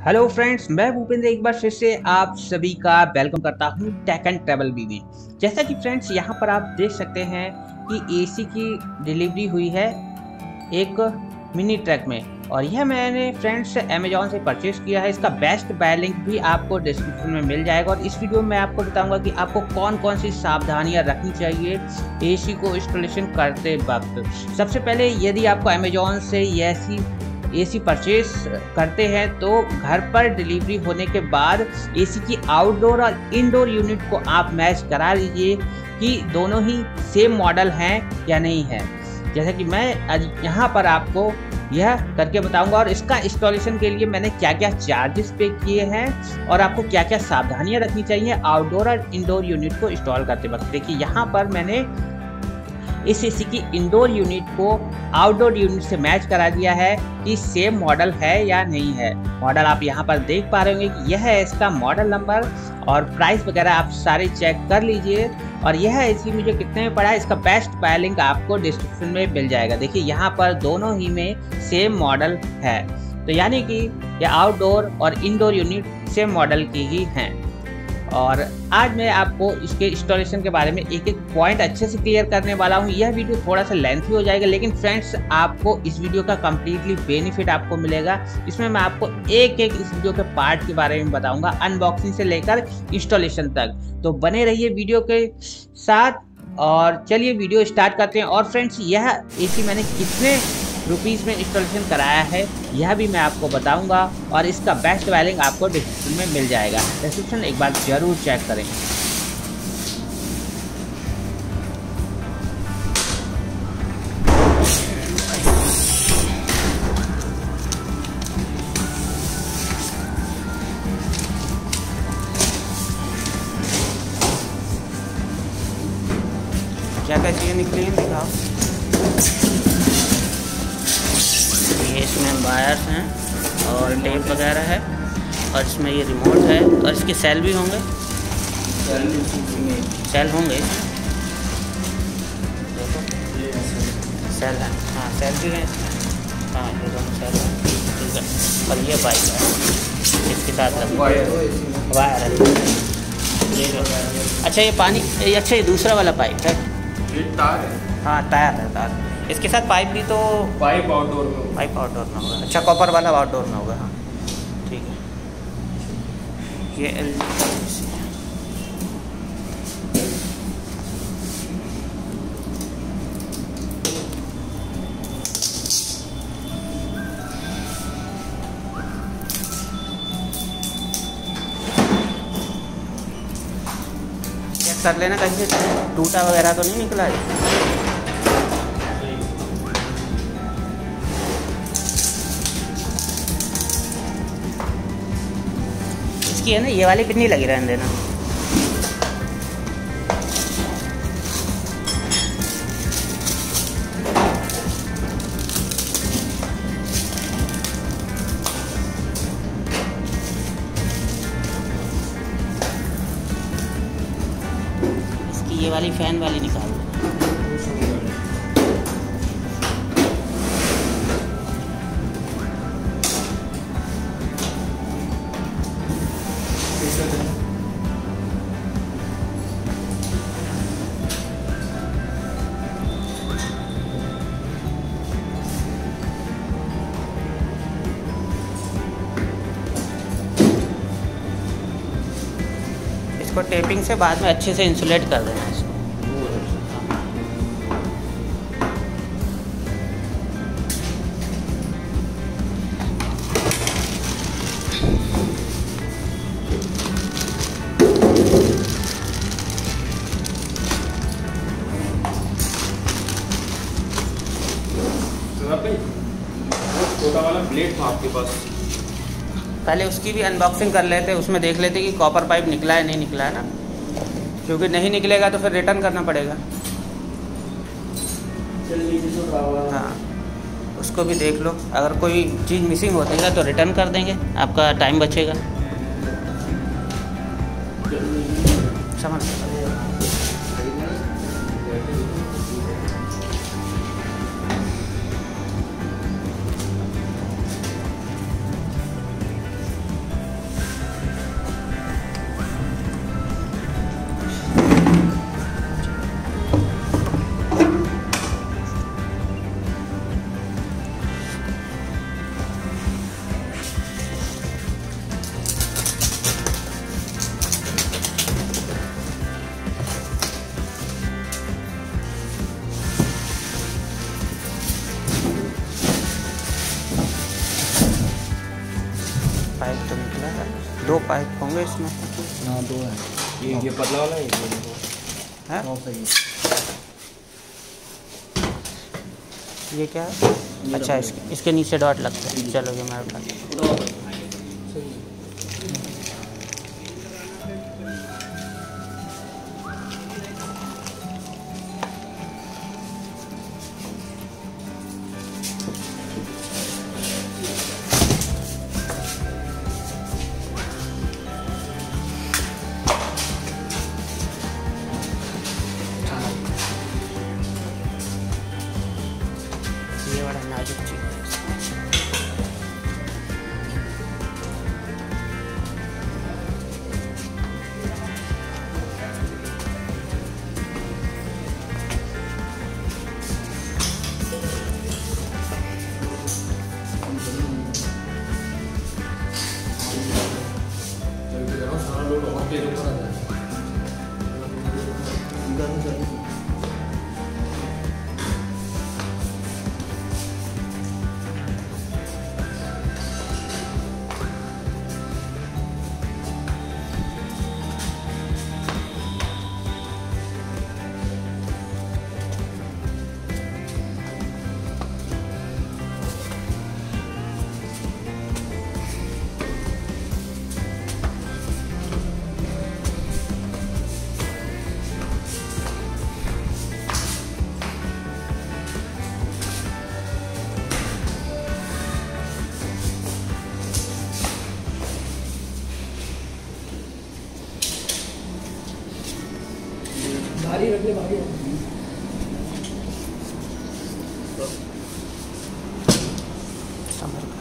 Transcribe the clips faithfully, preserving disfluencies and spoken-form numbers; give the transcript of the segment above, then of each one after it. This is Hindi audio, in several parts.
हेलो फ्रेंड्स, मैं भूपेंद्र एक बार फिर से आप सभी का वेलकम करता हूं टेक एंड ट्रैवल वी में। जैसा कि फ्रेंड्स यहां पर आप देख सकते हैं कि एसी की डिलीवरी हुई है एक मिनी ट्रक में, और यह मैंने फ्रेंड्स अमेजोन से परचेज किया है। इसका बेस्ट बाय लिंक भी आपको डिस्क्रिप्शन में मिल जाएगा, और इस वीडियो में आपको बताऊंगा कि आपको कौन कौन सी सावधानियां रखनी चाहिए एसी को इंस्टॉलेशन करते वक्त। सबसे पहले, यदि आपको अमेजोन से एसी एसी परचेज करते हैं तो घर पर डिलीवरी होने के बाद एसी की आउटडोर और इंडोर यूनिट को आप मैच करा लीजिए कि दोनों ही सेम मॉडल हैं या नहीं है। जैसा कि मैं आज यहाँ पर आपको यह करके बताऊंगा, और इसका इंस्टॉलेशन के लिए मैंने क्या क्या चार्जेस पे किए हैं और आपको क्या क्या सावधानियां रखनी चाहिए आउटडोर और इंडोर यूनिट को इंस्टॉल करते वक्त। देखिए, यहाँ पर मैंने इस एसी की इंडोर यूनिट को आउटडोर यूनिट से मैच करा दिया है कि सेम मॉडल है या नहीं है। मॉडल आप यहाँ पर देख पा रहे होंगे कि यह है इसका मॉडल नंबर, और प्राइस वगैरह आप सारे चेक कर लीजिए। और यह एसी मुझे कितने में पड़ा है, इसका बेस्ट बाय लिंक आपको डिस्क्रिप्शन में मिल जाएगा। देखिए, यहाँ पर दोनों ही में सेम मॉडल है, तो यानी कि यह आउटडोर और इंडोर यूनिट सेम मॉडल की ही हैं। और आज मैं आपको इसके इंस्टॉलेशन के बारे में एक एक पॉइंट अच्छे से क्लियर करने वाला हूँ। यह वीडियो थोड़ा सा लेंथी हो जाएगा, लेकिन फ्रेंड्स आपको इस वीडियो का कम्प्लीटली बेनिफिट आपको मिलेगा। इसमें मैं आपको एक एक इस वीडियो के पार्ट के बारे में बताऊंगा, अनबॉक्सिंग से लेकर इंस्टॉलेशन तक। तो बने रहिए वीडियो के साथ, और चलिए वीडियो स्टार्ट करते हैं। और फ्रेंड्स, यह एसी मैंने कितने रुपीज़ में इंस्टॉलेशन कराया है यह भी मैं आपको बताऊंगा, और इसका बेस्ट बाय लिंक आपको डिस्क्रिप्शन में मिल जाएगा। डिस्क्रिप्शन एक बार जरूर चेक करें। क्या क्या चीज़ें निकली हैं दिखाओ। ये इसमें वायर्स हैं और टेप वगैरह है, और इसमें ये रिमोट है, और इसके सेल भी होंगे। सेल होंगे देखो, सेल है। हाँ, सेल भी हैं इसमें। हाँ, ये दोनों सेल हैं, ठीक है। और ये पाइप है, इसके साथ लगा वायर है ये जो। अच्छा, ये पानी, अच्छा ये दूसरा वाला पाइप है, ये तार है। हाँ, तार है, तार। इसके साथ पाइप भी, तो पाइप आउटडोर में पाइप आउटडोर में होगा। अच्छा, कॉपर वाला आउटडोर में होगा। हाँ, ठीक है। ये एल चेक कर लेना कहीं से टूटा वगैरह तो नहीं निकला है। इसकी है ना, ये वाली पिन्नी लगी रहने देना। इसकी ये वाली फैन वाली निकाल दो। इसको टेपिंग से बाद में अच्छे से इंसुलेट कर देना है इसको। छोटा वाला ब्लेड था आपके पास, पहले उसकी भी अनबॉक्सिंग कर लेते, उसमें देख लेते कि कॉपर पाइप निकला है नहीं निकला है ना, क्योंकि नहीं निकलेगा तो फिर रिटर्न करना पड़ेगा। हाँ, उसको भी देख लो, अगर कोई चीज़ मिसिंग होती है तो रिटर्न कर देंगे, आपका टाइम बचेगा। समझ पाइप तो निकला है, दो पाइप होंगे इसमें। हाँ दो है, ये ये पतला वाला है, ये है हाँ सही है। ये क्या है? अच्छा, इसके इसके नीचे डॉट लगता है। चलो ये मेरे पास ये बड़ा नाजुक चीज़ है। भारी रख ले, भारी समझ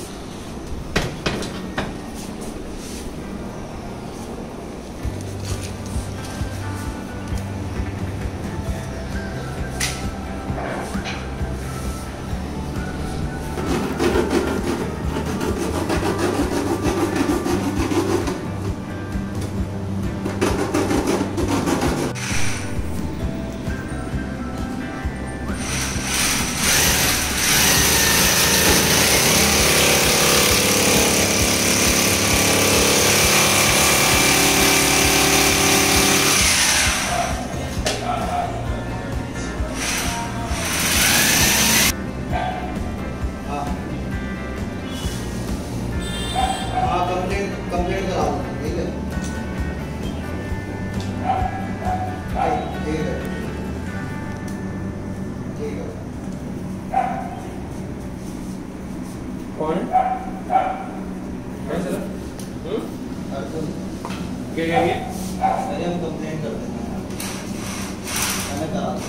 कंप्लेंट करा दो, ठीक है? ठीक है, ठीक है। कौन है? मैं चला? हम्म? अर्जुन, क्या क्या क्या? अरे हम कंप्लेंट कर देते हैं, मैंने करा दो।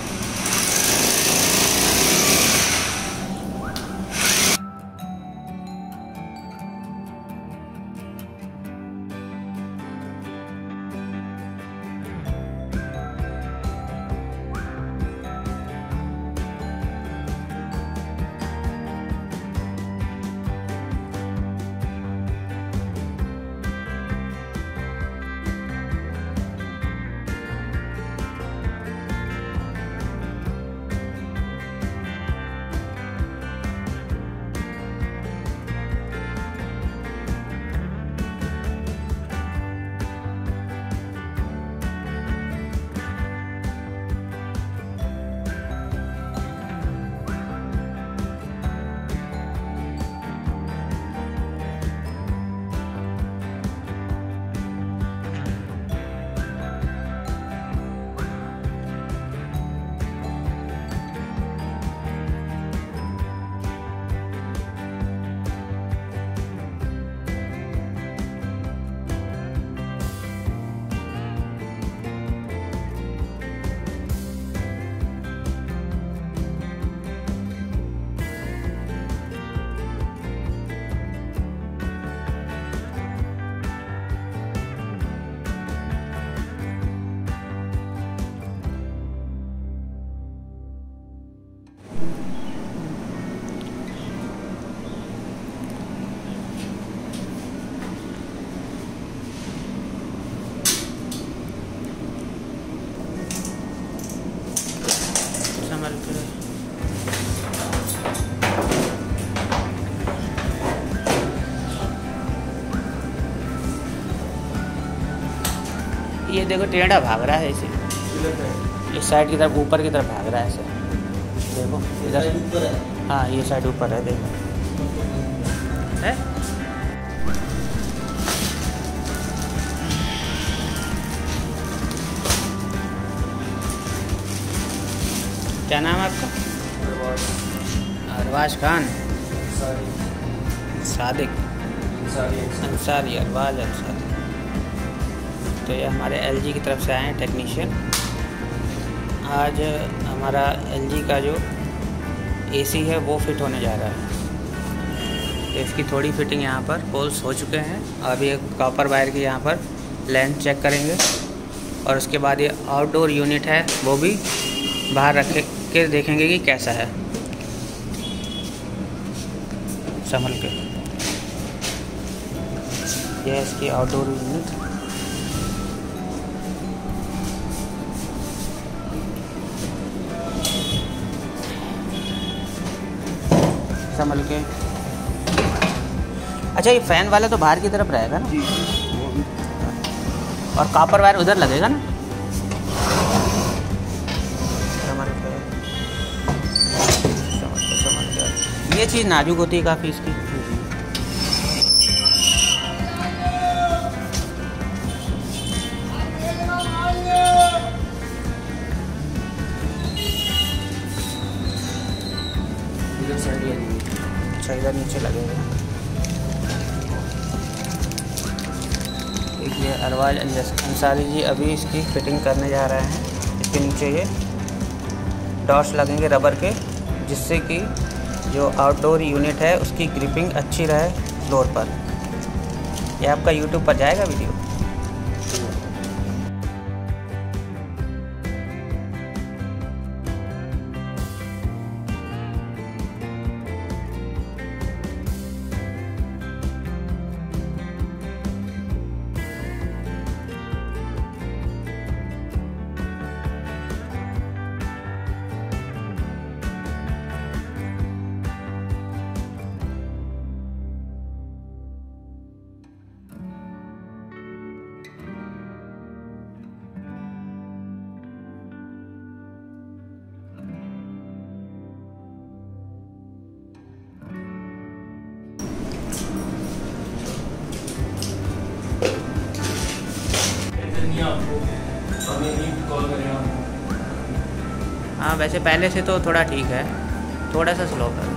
ये देखो टेढ़ा भाग रहा है इसे, इस साइड की तरफ ऊपर की तरफ भाग रहा है ऐसे। देखो इधर ऊपर है। हाँ ये साइड ऊपर है, देखो है। क्या नाम है आपका? अरवाज खान, सादिक अंसारी, अरवाज अंसारी। तो ये हमारे एलजी की तरफ से आए हैं टेक्नीशियन। आज हमारा एलजी का जो एसी है वो फिट होने जा रहा है। तो इसकी थोड़ी फिटिंग यहाँ पर होल्स हो चुके हैं। अभी एक कॉपर वायर की यहाँ पर लेंथ चेक करेंगे और उसके बाद ये आउटडोर यूनिट है वो भी बाहर रख के देखेंगे कि कैसा है, संभल के। यह है इसकी आउटडोर यूनिट। संभल के। अच्छा ये फैन वाला तो बाहर की तरफ रहेगा ना, और कॉपर वायर उधर लगेगा ना। संभल के, संभल के, संभल के। ये चीज़ नाजुक होती है काफ़ी इसकी। अच्छा इधर नीचे लगेगा। देखिए अरवाज अंसारी जी अभी इसकी फिटिंग करने जा रहे हैं। इसके नीचे ये डॉट्स लगेंगे रबर के, जिससे कि जो आउटडोर यूनिट है उसकी ग्रिपिंग अच्छी रहे फ्लोर पर। ये आपका यूट्यूब पर जाएगा वीडियो। हाँ वैसे पहले से तो थोड़ा ठीक है, थोड़ा सा स्लो कर।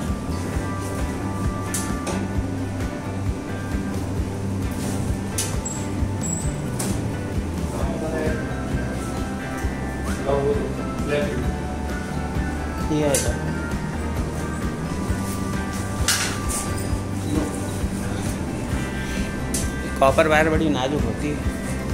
ये है इधर। कॉपर वायर बड़ी नाजुक होती है।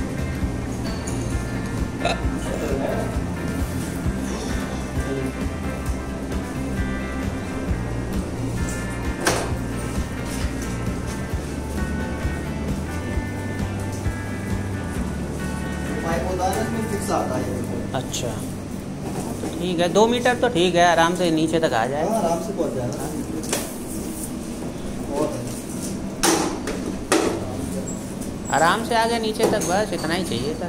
अच्छा ठीक है, दो मीटर तो ठीक है, आराम से नीचे तक आ जाए। आराम से पहुंच जाएगा। आराम से आ गया नीचे तक, बस इतना ही चाहिए था।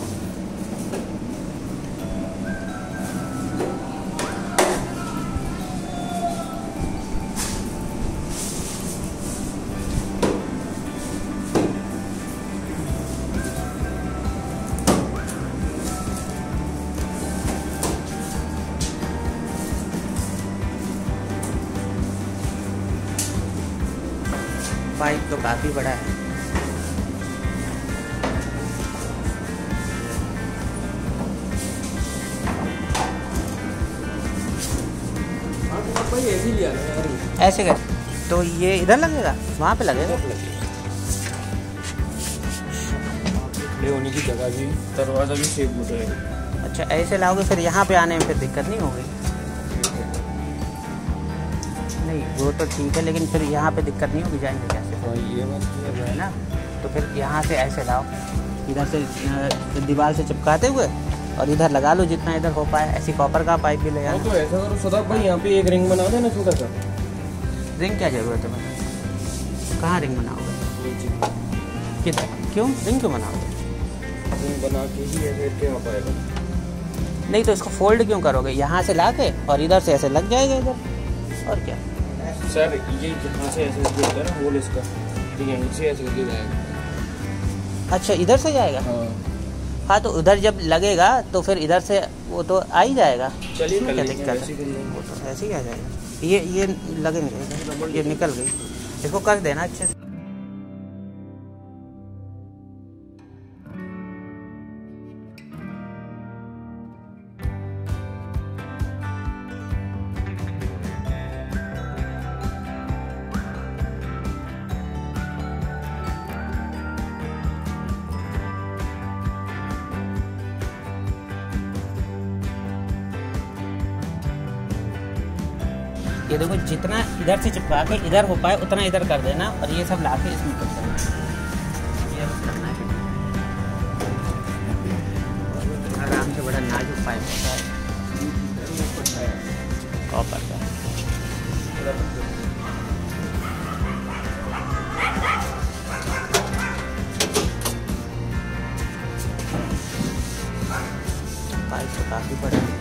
पाइप तो काफ़ी बड़ा है। ऐसे कर तो ये इधर लगेगा, वहाँ पे लगेगा। खड़े होने की जगह भी, दरवाज़ा भी सेफ हो जाएगा। अच्छा ऐसे लाओगे फिर यहाँ पे आने में फिर दिक्कत नहीं होगी। नहीं वो तो ठीक है, लेकिन फिर यहाँ पे दिक्कत नहीं होगी, जाएंगे कैसे? हाँ ये बात है ना। तो फिर यहाँ से ऐसे लाओ, इधर से दीवार से चिपकाते हुए और इधर लगा लो जितना इधर हो पाए। ऐसी कॉपर का पाइप भी ले आना। तो ऐसा करो सदाब भाई, यहाँ पे एक रिंग बना देना छोटा सा। रिंग क्या ज़रूरत है भाई? कहाँ रिंग बनाओगे? किधर? क्यों रिंग क्यों बनाओगे? चार्जिंग बना के ही ऐसे क्या आ पाएगा। नहीं तो इसको फोल्ड क्यों करोगे, यहाँ से ला के और इधर से ऐसे लग जाएगा इधर, और क्या। सर ये यहाँ से ऐसे होता है ना होल इसका, ठीक है, यहीं से ऐसे लगे जाएगा। अच्छा इधर से जाएगा। हाँ हाँ तो उधर जब लगेगा तो फिर इधर से वो तो आ ही जाएगा। चलिए इसमें क्या दिक्कत है, है। वो तो ऐसे ही आ जाएगा। ये ये लगेंगे, ये निकल गई, इसको कर देना अच्छे से। ये देखो जितना इधर से चिपका के इधर हो पाए उतना इधर कर देना, और ये सब ला के इसमें कर देना। ये बस करना है, आराम से। बड़ा नाजुक पाइप होता है कॉपर का। पाइप तो काफ़ी बड़ा है।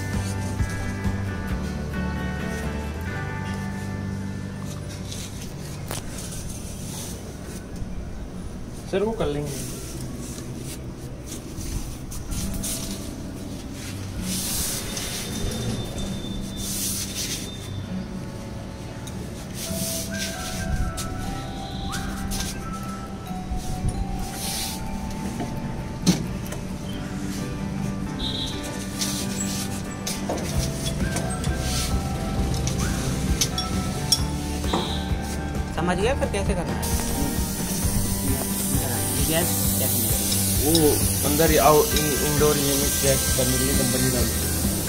सर वो कर लेंगे। समझ गया फिर कैसे करना है। गैस वो अंदर आओ इंडोर यूनिट चेक करने के लिए कंपनी डाली।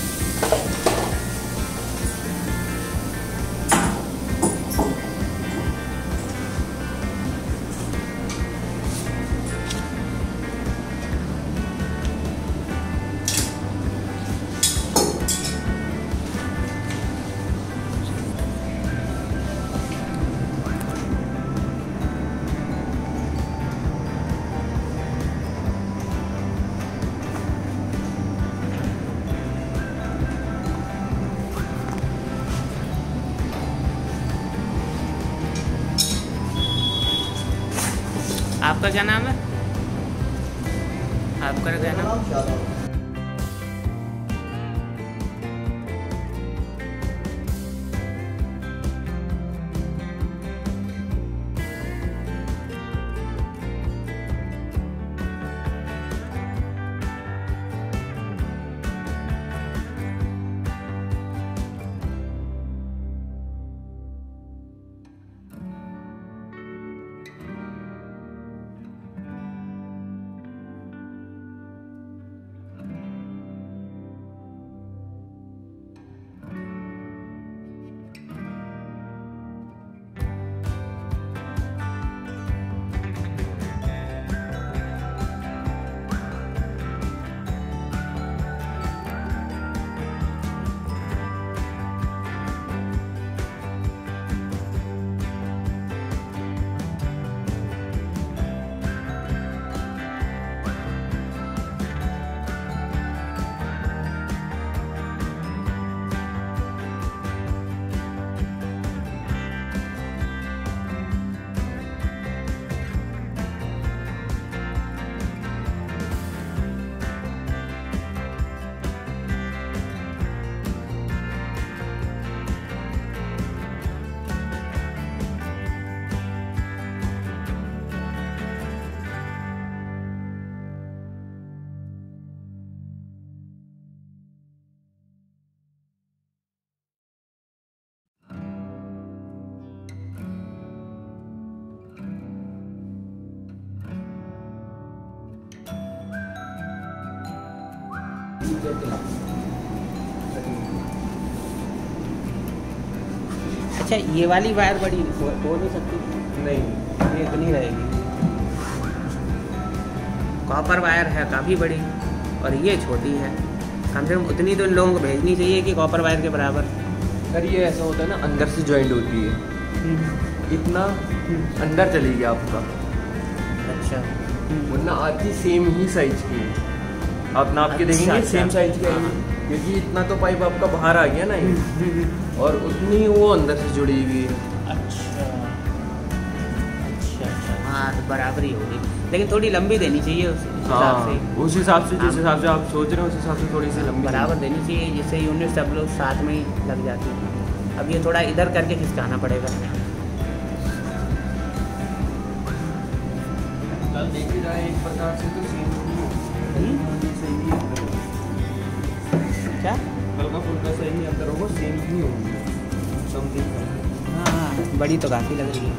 आपका क्या नाम है, आपका क्या नाम? अच्छा ये वाली वायर बड़ी हो, हो नहीं सकती? नहीं, ये इतनी रहेगी। कॉपर वायर है काफ़ी बड़ी और ये छोटी है, कम से कम उतनी तो इन लोगों को भेजनी चाहिए कि कॉपर वायर के बराबर। सर ये ऐसा होता है ना, अंदर से जॉइंट होती है, इतना अंदर चलेगी आपका। अच्छा वरना आती सेम ही साइज की है। आप नाप के अच्छा, देखेंगे अच्छा। सेम साइज की आएगी, क्योंकि इतना तो पाइप आपका बाहर आ गया ना ये, और उतनी वो अंदर से जुड़ी हुई है। अच्छा अच्छा अच्छा, हाँ तो बराबर ही होगी, लेकिन थोड़ी लंबी देनी चाहिए उस हिसाब हाँ, से। उस हिसाब से जिस हाँ। हिसाब से आप सोच रहे हैं उस हिसाब से थोड़ी सी लंबी बराबर देनी चाहिए, जिससे यूनिट सब लोग साथ में ही लग जाती है। अब ये थोड़ा इधर करके खिसकाना पड़ेगा। कल देखी जाए एक प्रकार से तो सेम हम्म? सही ही अंदर होगा। क्या? हल्का फुल्का सही अंदर होगा, सेम ही होगी समथिंग। हाँ हाँ, बड़ी तो काफ़ी लग रही है।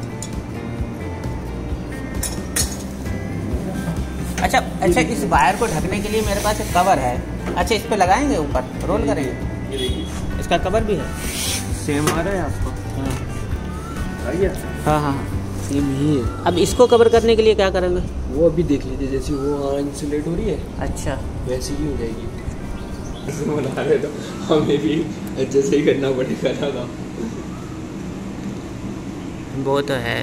अच्छा अच्छा, इस वायर को ढकने के लिए मेरे पास एक कवर है। अच्छा, इस पे लगाएंगे, ऊपर रोल करेंगे। ये देखिए इसका कवर भी है। सेम आ रहा है आपको। हाँ आइए, हाँ हाँ। सेम ही है। अब इसको कवर करने के लिए क्या करेंगे? वो अभी देख लीजिए, जैसे वो इंसुलेट हो रही है अच्छा, वैसी ही हो जाएगी। ऐसे बना रहे तो हमें भी अच्छे से ही करना पड़ेगा ना काम। वो तो है।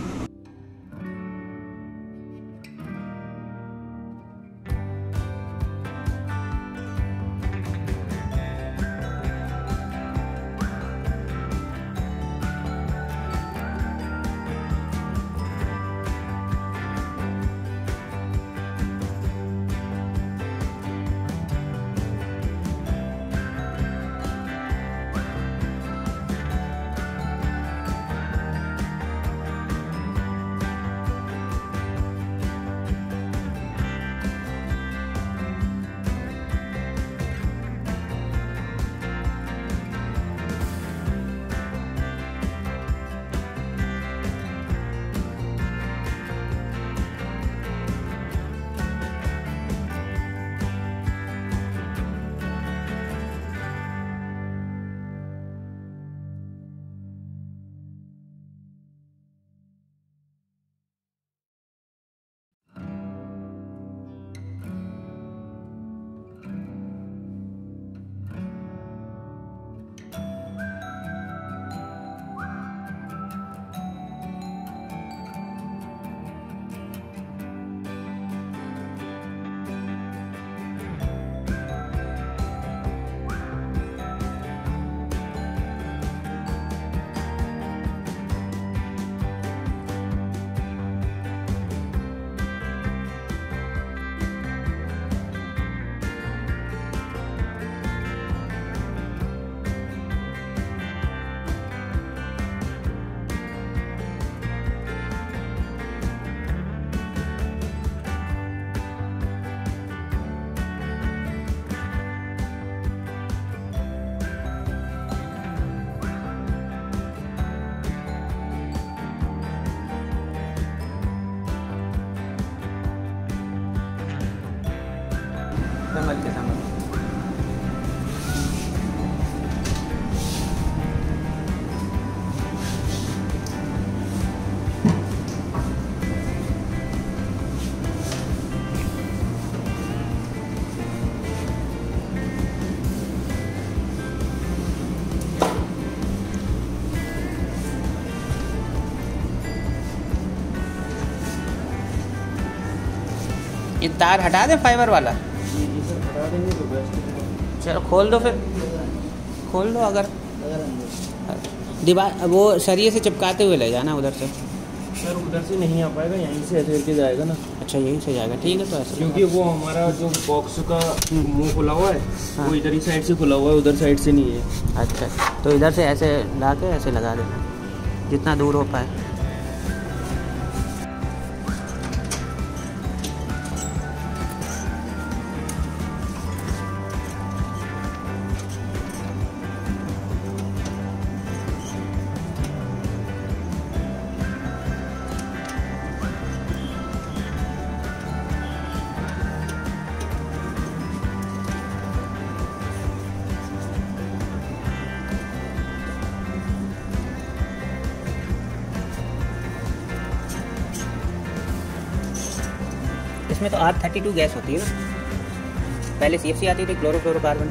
संभल के संभल के। ये तार हटा दे फाइबर वाला। ये सब हटा देंगे तो बेस्ट है। चलो खोल दो, फिर खोल दो। अगर दीवार वो सरिये से चिपकाते हुए ले जाना उधर से। सर उधर से नहीं आ पाएगा, यहीं से ऐसे करके जाएगा ना। अच्छा, यहीं से जाएगा, ठीक है। तो ऐसे क्योंकि वो हमारा जो बॉक्स का मुंह खुला हुआ है, हाँ। वो इधर ही साइड से खुला हुआ है, उधर साइड से नहीं है। अच्छा, तो इधर से ऐसे ला के ऐसे लगा देना, जितना दूर हो पाए। इसमें तो आर थर्टी टू गैस होती है ना। पहले सी एफ सी आती थी, क्लोरोफ्लोरोकार्बन।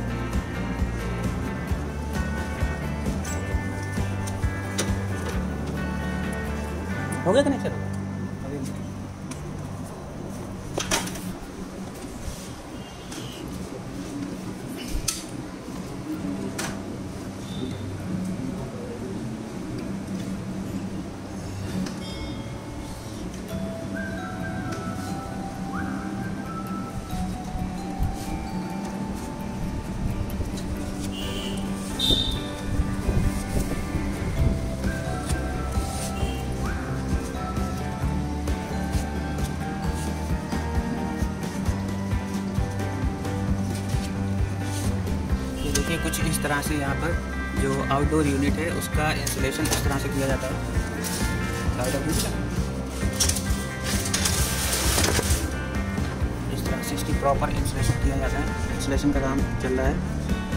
हो गया कनेक्शन? इस तरह से यहाँ पर जो आउटडोर यूनिट है उसका इंस्टॉलेशन इस तरह से किया जाता है। इस तरह से इसकी प्रॉपर इंस्टॉलेशन किया जाता है। इंस्टॉलेशन का काम चल रहा है।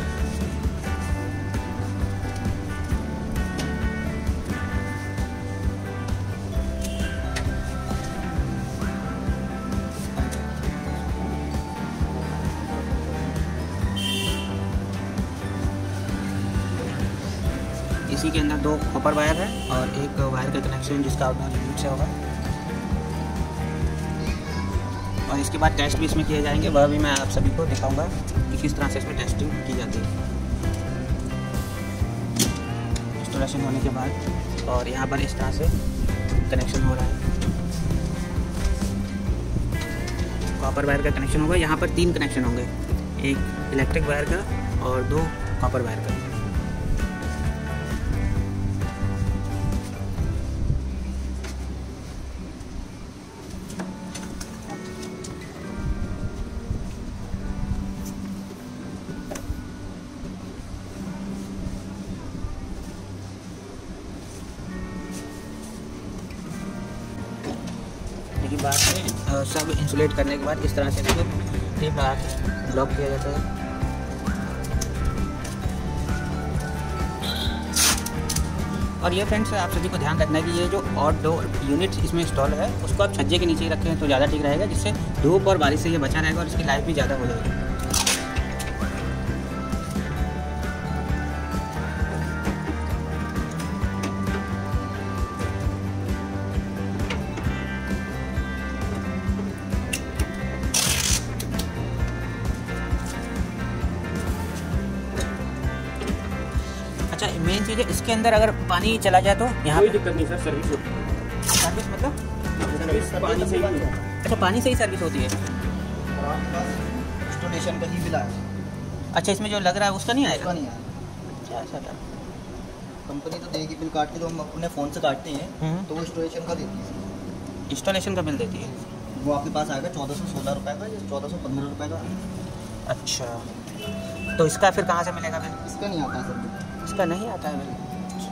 इसी के अंदर दो कॉपर वायर है और एक वायर का कनेक्शन जिसका आउटडोर यूनिट से होगा। और इसके बाद टेस्ट भी इसमें किए जाएंगे, वह भी मैं आप सभी को दिखाऊंगा कि किस तरह से इसमें टेस्टिंग की जाती है। इंस्टॉलेशन होने के बाद और यहाँ पर इस तरह से कनेक्शन हो रहा है। कॉपर वायर का कनेक्शन होगा। यहाँ पर तीन कनेक्शन होंगे, एक इलेक्ट्रिक वायर का और दो कॉपर वायर का। देखिए बाद में सब इंसुलेट करने के बाद इस तरह से इसको टेप लगा के ब्लॉक किया जाता है। और ये फ्रेंड्स आप सभी को ध्यान रखना है कि ये जो आउटडोर यूनिट इसमें इंस्टॉल है उसको आप छज्जे के नीचे ही रखें तो ज़्यादा ठीक रहेगा, जिससे धूप और बारिश से ये बचा रहेगा और इसकी लाइफ भी ज़्यादा हो जाएगी। अच्छा, मेन चीज़ है इसके अंदर अगर पानी चला जाए तो यहाँ कोई दिक्कत नहीं सर, सर्विस होती है। सर्विस मतलब सर्विस पानी से ही। अच्छा, पानी से ही सर्विस होती है। और आपके पास इंस्टॉलेशन का ही बिल आएगा। अच्छा, इसमें जो लग रहा है उसका नहीं उसका आएगा? नहीं आएगा। अच्छा ऐसा था। कंपनी तो देगी बिल काट के, जो हम अपने फ़ोन से काटते हैं हम्म। तो वो इंस्टॉलेशन का देती है। इंस्टॉलेशन का बिल देती है। वो आपके पास आएगा चौदह सौ सोलह रुपये का या चौदह सौ पंद्रह रुपये का। अच्छा, तो इसका फिर कहाँ से मिलेगा बिल? इसका नहीं आता है सर बिल। इसका नहीं आता है बिल।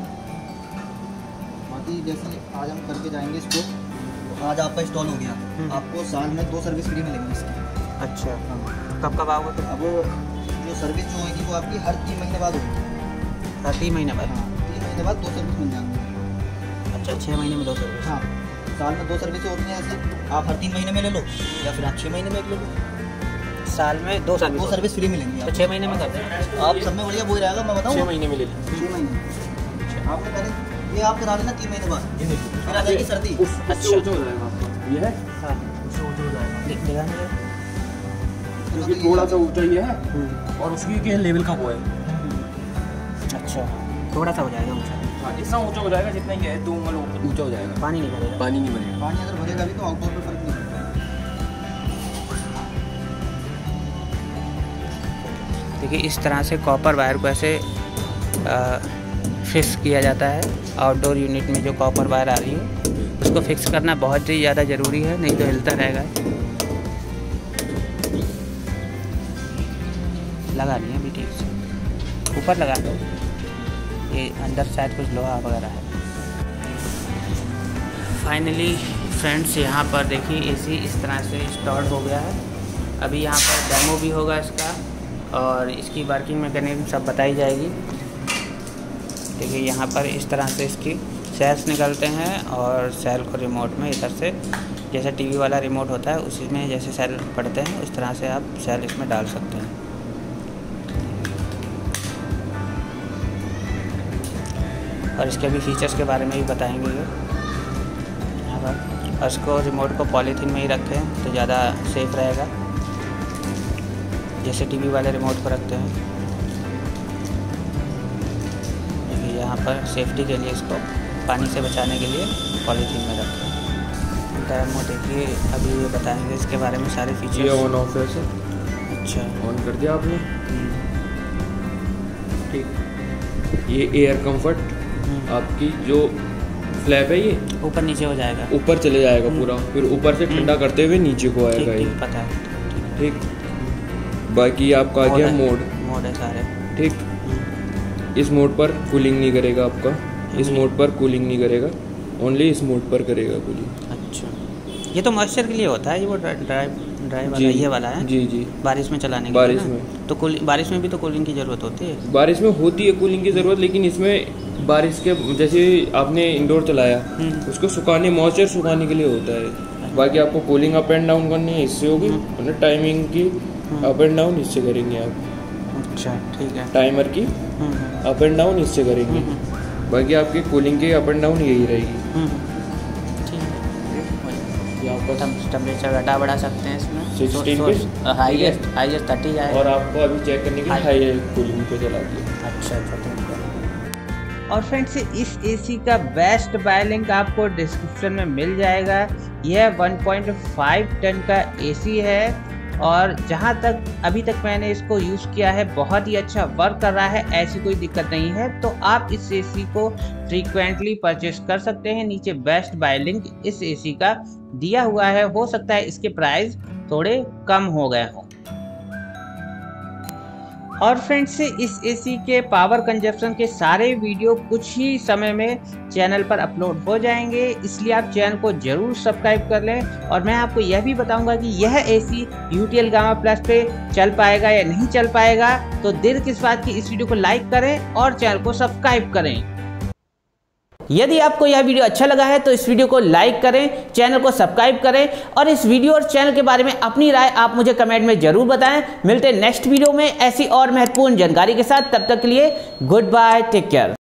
बाकी जैसे आज हम करके जाएंगे इसको, तो आज आपका इंस्टॉल हो गया, हम्म। आपको साल में दो सर्विस फ्री मिलेंगी इसकी। अच्छा, हाँ। कब कब आओगे फिर? अब जो सर्विस जो होगी वो आपकी हर तीन महीने बाद होगी। हर तीन महीने बाद? हाँ, तीन महीने बाद दो सर्विस मिल जाएंगी। अच्छा, छः महीने में दो सर्विस? हाँ, साल में दो सर्विस होती हैं। ऐसे आप हर तीन महीने में ले लो या फिर आप छः महीने में एक ले लो। साल में दो सर्विस? दो सर्विस फ्री मिलेंगी तो आपको। छः महीने में कर दें। आप सब में बढ़िया वही रहेगा, मैं बताऊँ। छः महीने में ले लीजिए। छः महीने आपने पहले ये आप करा लेना तीन महीने बाद, फिर आ जाएगी सर्दी। उससे अच्छा। ऊंचा हो जाएगा आपका। ये है हाँ, उससे ऊँचा हो जाएगा। दि- दिखाने दो। क्योंकि थोड़ा सा ऊंचा ही है और उसकी के लेवल का वो है। अच्छा, थोड़ा सा हो जाएगा ऊँचा। हाँ, इतना ऊंचा हो जाएगा जितना ही है, दो उंगल ऊंचा हो जाएगा। पानी नहीं भरेगा। पानी नहीं भरेगा। पानी अगर भरेगा भी तो आउटडोर पे फर्क नहीं पड़ता। देखिए इस तरह से कॉपर वायर को ऐसे फिक्स किया जाता है। आउटडोर यूनिट में जो कॉपर वायर आ रही है उसको फिक्स करना बहुत ही ज़्यादा ज़रूरी है, नहीं तो हिलता रहेगा। लगा लिया अभी ठीक से, ऊपर लगा दो। ये अंदर शायद कुछ लोहा वगैरह है। फाइनली फ्रेंड्स यहाँ पर देखिए एसी इस तरह से इंस्टॉल हो गया है। अभी यहाँ पर डेमो भी होगा इसका और इसकी वर्किंग मैकेनिज्म सब बताई जाएगी। देखिए यहाँ पर इस तरह से इसकी सेल्स निकलते हैं और सेल को रिमोट में इधर से जैसे टीवी वाला रिमोट होता है उसी में जैसे सेल पड़ते हैं उस तरह से आप सेल इसमें डाल सकते हैं। और इसके भी फीचर्स के बारे में भी बताएंगे ये यहाँ पर। और इसको रिमोट को पॉलीथीन में ही रखें तो ज़्यादा सेफ रहेगा, जैसे टीवी वाले रिमोट को रखते हैं। देखिए यहाँ पर सेफ्टी के लिए इसको पानी से बचाने के लिए पॉलीथीन में रखें। डेमो देखिए अभी ये बताएंगे इसके बारे में सारे ये फीचर्स। ऑन ऑफ है सर। अच्छा, ऑन कर दिया आपने। ठीक, ये एयर कंफर्ट आपकी जो फ्लैप है ये ऊपर नीचे हो जाएगा, ऊपर चले जाएगा पूरा, फिर ऊपर से ठंडा करते हुए नीचे को ठीक आएगा ये। ठीक पता है। ठीक, बाकी आपका आ गया मोड। मोड है सारे। ठीक, इस मोड पर कूलिंग नहीं करेगा आपका, इस मोड पर कूलिंग नहीं करेगा, ओनली इस मोड पर करेगा कूलिंग। अच्छा, ये तो मॉइस्चर के लिए होता है, ये वो ड्राई ड्राई वाला ये वाला है। जी जी, बारिश में चलाने के बारिश लिए में तो कूलिंग, बारिश में भी तो कूलिंग की ज़रूरत होती है। बारिश में होती है कूलिंग की ज़रूरत, लेकिन इसमें बारिश के जैसे आपने इंडोर चलाया उसको सुखाने, मॉइस्चर सुखाने के लिए होता है। बाकी आपको कूलिंग अप एंड डाउन करनी है इससे होगी, मतलब टाइमिंग की अप एंड डाउन इससे करेंगे आप। अच्छा ठीक है, टाइमर की अप एंड डाउन इससे करेंगे, बाकी आपकी कूलिंग की अप एंड डाउन यही रहेगी। टेम्परेचर घटा बढ़ा सकते हैं इसमें, सिक्सटीन पे हाईएस्ट हाईएस्ट थर्टी जाए। और आपको अभी चेक करने के लिए हाई कूलिंग पे चला दिया। अच्छा अच्छा ठीक है। और फ्रेंड्स इस एसी का बेस्ट बाय लिंक आपको डिस्क्रिप्शन में मिल जाएगा। यह वन पॉइंट फाइव टन का एसी है और जहां तक अभी तक मैंने इसको यूज़ किया है बहुत ही अच्छा वर्क कर रहा है, ऐसी कोई दिक्कत नहीं है। तो आप इस एसी को फ्रीक्वेंटली परचेस कर सकते हैं। नीचे बेस्ट बाय लिंक इस एसी का दिया हुआ है, हो सकता है इसके प्राइस थोड़े कम हो गए हों। और फ्रेंड्स इस एसी के पावर कंजप्शन के सारे वीडियो कुछ ही समय में चैनल पर अपलोड हो जाएंगे, इसलिए आप चैनल को जरूर सब्सक्राइब कर लें। और मैं आपको यह भी बताऊंगा कि यह AC U T L gamma plus पे चल पाएगा या नहीं चल पाएगा। तो देर किस बात की, इस वीडियो को लाइक करें और चैनल को सब्सक्राइब करें। यदि आपको यह वीडियो अच्छा लगा है तो इस वीडियो को लाइक करें, चैनल को सब्सक्राइब करें और इस वीडियो और चैनल के बारे में अपनी राय आप मुझे कमेंट में जरूर बताएं। मिलते हैं नेक्स्ट वीडियो में ऐसी और महत्वपूर्ण जानकारी के साथ, तब तक के लिए गुड बाय, टेक केयर।